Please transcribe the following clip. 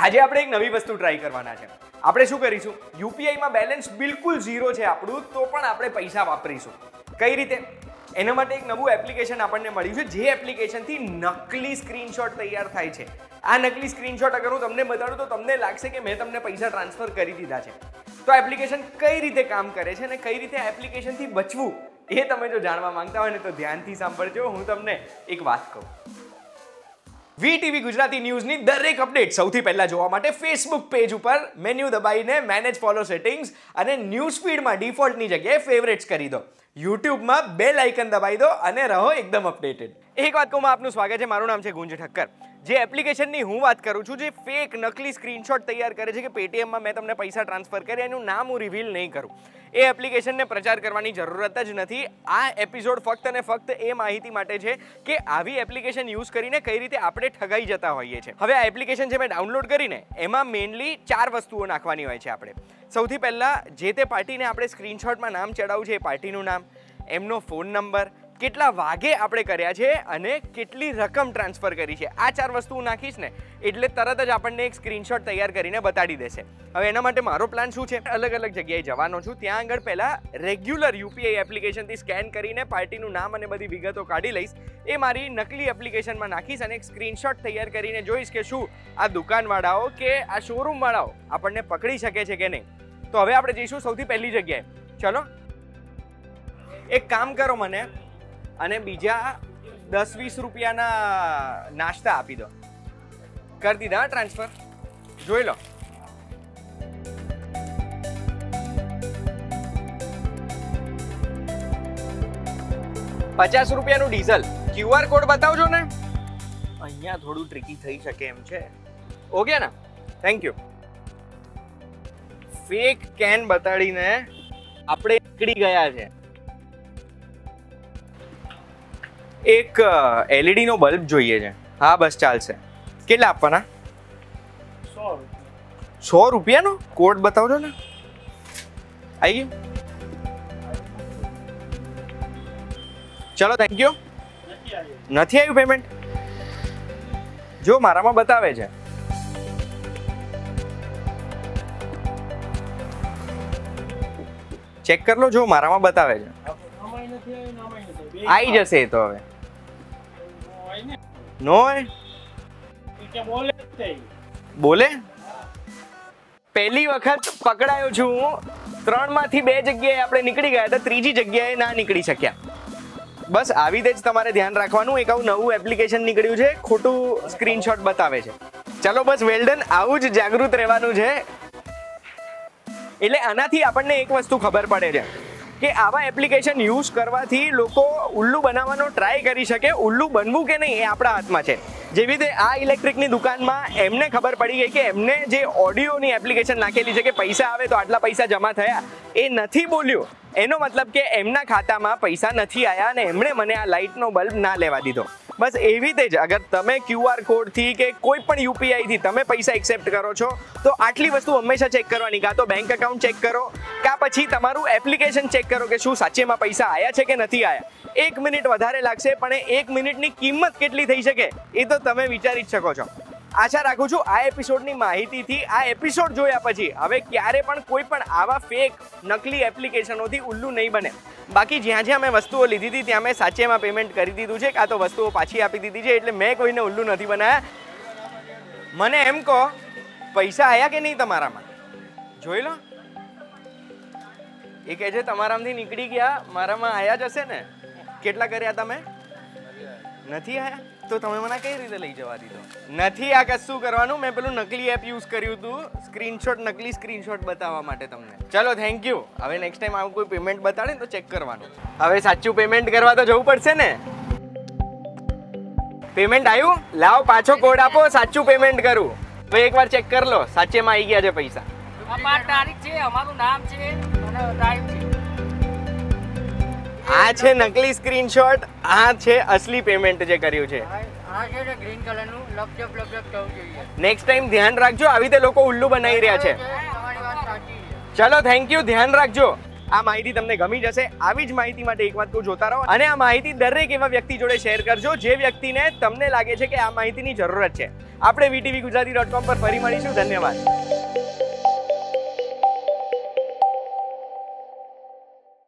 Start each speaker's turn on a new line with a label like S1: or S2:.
S1: આજે આપણે એક નવી વસ્તુ ટ્રાય કરવાના છે. આપણે શું કરીશું, યુપીઆઈમાં બેલેન્સ બિલકુલ ઝીરો છે આપણું, તો પણ આપણે પૈસા વાપરીશું. કઈ રીતે? એના માટે એક નવું એપ્લિકેશન આપણને મળ્યું છે, જે એપ્લિકેશનથી નકલી સ્ક્રીનશોટ તૈયાર થાય છે. આ નકલી સ્ક્રીનશોટ અગર હું તમને બતાડું તો તમને લાગશે કે મેં તમને પૈસા ટ્રાન્સફર કરી દીધા છે. તો આ એપ્લિકેશન કઈ રીતે કામ કરે છે અને કઈ રીતે આ એપ્લિકેશનથી બચવું એ તમે જો જાણવા માંગતા હોય ને તો ધ્યાનથી સાંભળજો. હું તમને એક વાત કહું, વીટીવી ગુજરાતી ન્યૂઝની દરેક અપડેટ સૌથી પહેલા જોવા માટે ફેસબુક પેજ ઉપર મેન્યુ દબાઈને મેનેજ ફોલો સેટિંગ્સ અને ન્યૂઝ ફીડમાં ડિફોલ્ટની જગ્યાએ ફેવરેટ્સ કરી દો. યુટ્યુબમાં બેલ આઇકન દબાવી દો અને રહો એકદમ અપડેટેડ. એક વાત કહું, આપનું સ્વાગત છે. મારું નામ છે ગુંજ ઠક્કર. જે એપ્લિકેશનની હું વાત કરું છું, જે ફેક નકલી સ્ક્રીનશોટ તૈયાર કરે છે કે પેટીએમમાં મેં તમને પૈસા ટ્રાન્સફર કર્યા, એનું નામ હું રિવીલ નહીં કરું. એ એપ્લિકેશનને પ્રચાર કરવાની જરૂરત જ નથી. આ એપિસોડ ફક્ત અને ફક્ત એ માહિતી માટે છે કે આવી એપ્લિકેશન યુઝ કરીને કઈ રીતે આપણે ઠગાઈ જતા હોઈએ છીએ. હવે આ એપ્લિકેશન જે મેં ડાઉનલોડ કરીને એમાં મેઇનલી 4 વસ્તુઓ નાખવાની હોય છે આપણે. સૌથી પહેલા જે તે પાર્ટીને આપણે સ્ક્રીનશોટમાં નામ ચડાવવું છે એ પાર્ટીનું નામ, એમનો ફોન નંબર, કેટલા વાગે આપણે કર્યા છે અને કેટલી રકમ ટ્રાન્સફર કરી છે. આ 4 વસ્તુ નાખીશ ને એટલે તરત જ આપણને એક સ્ક્રીનશોટ તૈયાર કરીને બતાડી દેશે. હવે એના માટે મારો પ્લાન શું છે, અલગ અલગ જગ્યાએ જવાનો છું. ત્યાં આગળ પહેલા રેગ્યુલર યુપીઆઈ એપ્લિકેશનથી સ્કેન કરીને પાર્ટીનું નામ અને બધી વિગતો કાઢી લઈશ. એ મારી નકલી એપ્લિકેશનમાં નાખીશ અને એક સ્ક્રીનશોટ તૈયાર કરીને જોઈશ કે શું આ દુકાનવાળાઓ કે આ શોરૂમવાળાઓ આપણને પકડી શકે છે કે નહીં. તો હવે આપણે જઈશું સૌથી પહેલી જગ્યાએ. ચલો, એક કામ કરો, મને અને બીજા 10-20 રૂપિયાના નાસ્તા આપી દો. કરી દીધા ટ્રાન્સફર, જોઈ લો. ₹50 ડીઝલ. ક્યુઆર કોડ બતાવજો ને. અહીંયા થોડું ટ્રિકી થઈ શકે એમ છે. ઓકે ને? Thank you. ફેક કેન બતાડીને આપણે નીકળી ગયા છે. એક એલઈડી નો બલ્બ જોઈએ છે. હા બસ ચાલશે. કેટલા આપવાના? 100 રૂપિયાનો કોડ બતાવજો ને. આવી ગયું? ચલો, થેન્ક યુ. નથી આવ્યું પેમેન્ટ? જો મારામાં બતાવે છે. ચેક કરી લો. જો મારામાં બતાવે છે. આવી જશે તો. હવે નો બોલે. પહેલી વખત પકડાયો છું હું. 3 માંથી 2 જગ્યાએ આપણે નીકળી ગયા હતા, ત્રીજી જગ્યાએ ના નીકળી શક્યા. બસ આવી રીતે જ તમારે ધ્યાન રાખવાનું. એક આવું નવું એપ્લિકેશન નીકળ્યું છે, ખોટું સ્ક્રીનશોટ બતાવે છે. ચલો બસ, વેલ્ડન. આવું જ જાગૃત રહેવાનું છે. એટલે આનાથી આપણને એક વસ્તુ ખબર પડે છે કે આવા એપ્લિકેશન યુઝ કરવાથી લોકો ઉલ્લુ બનાવવાનો ટ્રાય કરી શકે. ઉલ્લુ બનવું કે નહીં એ આપણા હાથમાં છે. જેવી રીતે આ ઇલેક્ટ્રિકની દુકાનમાં એમને ખબર પડી ગઈ કે એમને જે ઓડિયોની એપ્લિકેશન નાખેલી છે કે પૈસા આવે તો આટલા પૈસા જમા થયા, એ નથી બોલ્યું. એનો મતલબ કે એમના ખાતામાં પૈસા નથી આવ્યા અને એમણે મને આ લાઇટનો બલ્બ ના લેવા દીધો. બસ એવી રીતે જ અગર તમે ક્યુઆર કોડથી કે કોઈ પણ યુપીઆઈથી તમે પૈસા એક્સેપ્ટ કરો છો તો આટલી વસ્તુ હંમેશા ચેક કરવાની. કાં તો બેંક એકાઉન્ટ ચેક કરો, કાં પછી તમારું એપ્લિકેશન ચેક કરો કે શું સાચેમાં પૈસા આવ્યા છે કે નથી આવ્યા. 1 મિનિટ વધારે લાગશે, પણ એ 1 મિનિટની કિંમત કેટલી થઈ શકે એ તો તમે વિચારી જ શકો છો. આશા રાખું છું આ એપિસોડની માહિતીથી, આ એપિસોડ જોયા પછી હવે ક્યારે પણ કોઈ પણ આવા ફેક નકલી એપ્લિકેશનોથી ઉલ્લુ નહીં બને. બાકી જ્યાં જ્યાં મેં વસ્તુઓ લીધી હતી ત્યાં મેં સાચેમાં પેમેન્ટ કરી દીધું છે, કાં તો વસ્તુઓ પાછી આપી દીધી છે. એટલે મેં કોઈને ઉલ્લુ નથી બનાવ્યા. મને એમ કહો, પૈસા આવ્યા કે નહીં તમારામાં? જોઈ લો. એ કહે છે તમારામાંથી નીકળી ગયા, મારામાં આવ્યા જ હશે ને. કેટલા કર્યા તમે? નથી આવ્યા તો તમે મને કઈ રીતે લઈ જવા દીધો? નથી આ કશું કરવાનું. મેં પેલું નકલી એપ યુઝ કર્યું હતું સ્ક્રીનશોટ, નકલી સ્ક્રીનશોટ બતાવવા માટે તમને. ચલો, થેન્ક યુ. હવે નેક્સ્ટ ટાઈમ આવું કોઈ પેમેન્ટ બતાડે તો ચેક કરવાનું. હવે સાચું પેમેન્ટ કરવા તો જવું પડશે ને. પેમેન્ટ આવ્યું? લાવો પાછો કોડ આપો, સાચું પેમેન્ટ કરું. હવે એકવાર ચેક કરી લો સાચેમાં આવી ગયા છે પૈસા.
S2: અમારી તારીખ છે, અમારું નામ છે અને તારીખ છે.
S1: આ છે નકલી સ્ક્રીનશોટ, આ છે અસલી પેમેન્ટ જે કર્યું છે.
S2: આ છે ને ગ્રીન કલરનું લપજપ થવું જોઈએ.
S1: નેક્સ્ટ ટાઈમ ધ્યાન રાખજો, આવી રીતે લોકો ઉલ્લુ બનાવી રહ્યા છે.
S2: તમારી વાત સાચી છે.
S1: ચલો, થેન્ક યુ. ધ્યાન રાખજો. આ માહિતી તમને ગમી જશે. આવી જ માહિતી માટે એક વાત કહું, જોતા રહો અને આ માહિતી દરેક એવા વ્યક્તિ જોડે શેર કરજો જે વ્યક્તિને તમને લાગે છે કે આ માહિતીની જરૂરત છે. આપણે VTV Gujarati.com પર ફરી મળીશું. ધન્યવાદ.